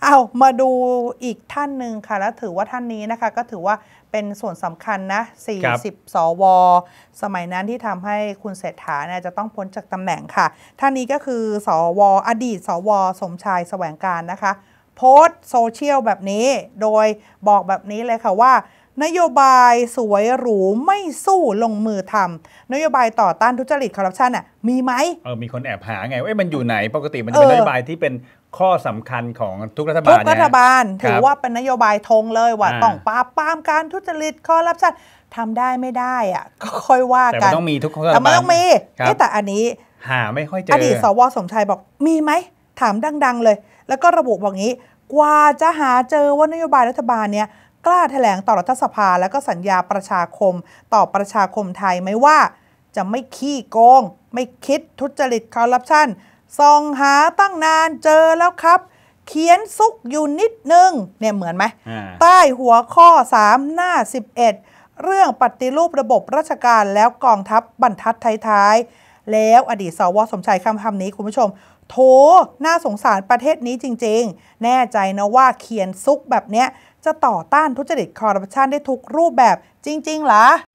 เอามาดูอีกท่านหนึ่งค่ะแล้วถือว่าท่านนี้นะคะก็ถือว่าเป็นส่วนสำคัญนะ40สวสมัยนั้นที่ทำให้คุณเศรษฐาเนี่ยจะต้องพ้นจากตำแหน่งค่ะท่านนี้ก็คือสวอดีตสวสมชายแสวงการนะคะโพสต์โซเชียลแบบนี้โดยบอกแบบนี้เลยค่ะว่านโยบายสวยหรูไม่สู้ลงมือทำนโยบายต่อต้านทุจริตคอร์รัปชันอ่ะมีไหมมีคนแอบหาไงว่ามันอยู่ไหนปกติมันจะเป็นนโยบายที่เป็นข้อสำคัญของทุกรัฐบาลทุกรัฐบาลถือว่าเป็นนโยบายธงเลยว่าต้องปราบปรามการทุจริตคอร์รัปชันทำได้ไม่ได้อ่ะก็ค่อยว่ากันแต่มันต้องมีทุกรัฐบาลแต่มันต้องมีแต่อันนี้หาไม่ค่อยเจออดีตสวสมชายบอกมีไหมถามดังๆเลยแล้วก็ระบุบอกงี้กว่าจะหาเจอว่านโยบายรัฐบาลเนี้ยกล้าแถลงต่อรัฐสภาแล้วก็สัญญาประชาคมต่อประชาคมไทยไหมว่าจะไม่ขี้โกงไม่คิดทุจริตคอร์รัปชันส่องหาตั้งนานเจอแล้วครับเขียนซุกอยู่นิดนึงเนี่ยเหมือนไหมใต้หัวข้อ3หน้า11เรื่องปฏิรูประบบราชการแล้วกองทัพบรรทัดท้ายๆแล้วอดีตสวสมชัยคำนี้คุณผู้ชมโถน่าสงสารประเทศนี้จริงๆแน่ใจนะว่าเขียนซุกแบบเนี้ยจะต่อต้านทุจริตคอร์รัปชันได้ทุกรูปแบบจริงๆเหรอ